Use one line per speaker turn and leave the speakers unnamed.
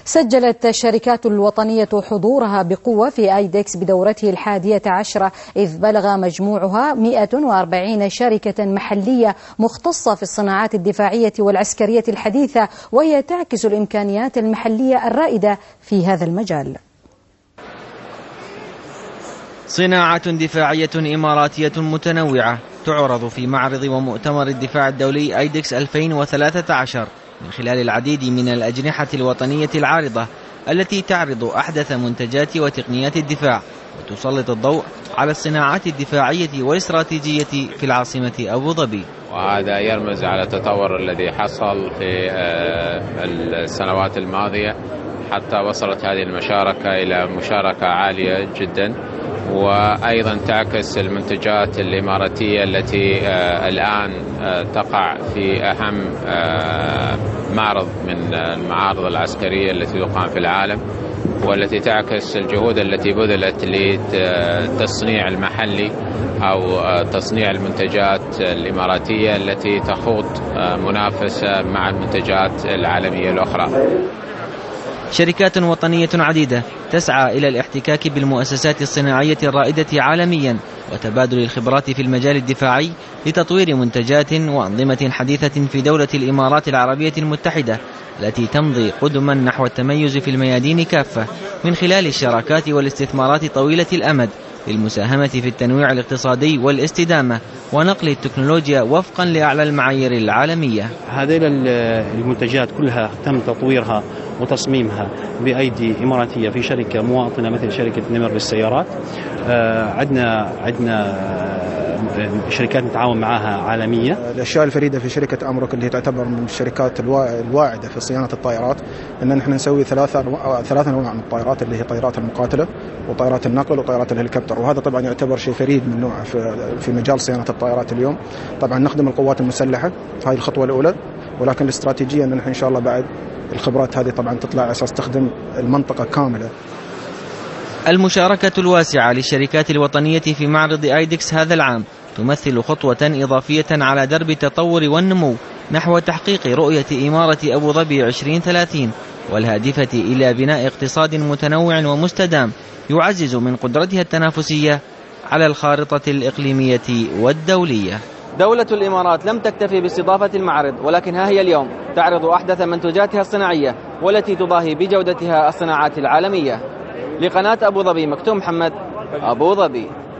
سجلت الشركات الوطنية حضورها بقوة في أيدكس بدورته 11، إذ بلغ مجموعها 140 شركة محلية مختصة في الصناعات الدفاعية والعسكرية الحديثة، وهي تعكس الإمكانيات المحلية الرائدة في هذا المجال.
صناعة دفاعية إماراتية متنوعة تعرض في معرض ومؤتمر الدفاع الدولي أيدكس 2013 من خلال العديد من الأجنحة الوطنية العارضة التي تعرض أحدث منتجات وتقنيات الدفاع وتسلط الضوء على الصناعات الدفاعية والاستراتيجية في العاصمة أبو ظبي.
وهذا يرمز على التطور الذي حصل في السنوات الماضية حتى وصلت هذه المشاركة إلى مشاركة عالية جدا، وأيضا تعكس المنتجات الإماراتية التي الآن تقع في أهم معرض من المعارض العسكرية التي تقام في العالم، والتي تعكس الجهود التي بذلت للتصنيع المحلي أو تصنيع المنتجات الإماراتية التي تخوض منافسة مع المنتجات العالمية الأخرى.
شركات وطنية عديدة تسعى إلى الاحتكاك بالمؤسسات الصناعية الرائدة عالميا وتبادل الخبرات في المجال الدفاعي لتطوير منتجات وأنظمة حديثة في دولة الإمارات العربية المتحدة التي تمضي قدما نحو التميز في الميادين كافة من خلال الشراكات والاستثمارات طويلة الأمد للمساهمة في التنويع الاقتصادي والاستدامة ونقل التكنولوجيا وفقا لأعلى المعايير العالمية.
هذه المنتجات كلها تم تطويرها وتصميمها بأيدي إماراتية في شركة مواطنة مثل شركة نمر للسيارات. عندنا شركات نتعاون معها عالمية.
الأشياء الفريدة في شركة أمروك اللي تعتبر من الشركات الواعدة في صيانة الطائرات إن نحن نسوي ثلاث أنواع من الطائرات اللي هي طائرات المقاتلة وطائرات النقل وطائرات الهليكوبتر، وهذا طبعا يعتبر شيء فريد من نوعه في مجال صيانة الطائرات اليوم. طبعا نخدم القوات المسلحة، هذه الخطوة الأولى، ولكن الاستراتيجية أن نحن إن شاء الله بعد الخبرات هذه طبعا تطلع على أساس تخدم المنطقة كاملة.
المشاركة الواسعة للشركات الوطنية في معرض أيدكس هذا العام تمثل خطوة إضافية على درب التطور والنمو نحو تحقيق رؤية إمارة أبو ظبي 2030 والهادفة إلى بناء اقتصاد متنوع ومستدام يعزز من قدرتها التنافسية على الخارطة الإقليمية والدولية. دولة الإمارات لم تكتفي باستضافة المعرض، ولكن ها هي اليوم تعرض أحدث منتجاتها الصناعية والتي تضاهي بجودتها الصناعات العالمية. لقناة أبو ظبي، مكتوم محمد، أبو ظبي.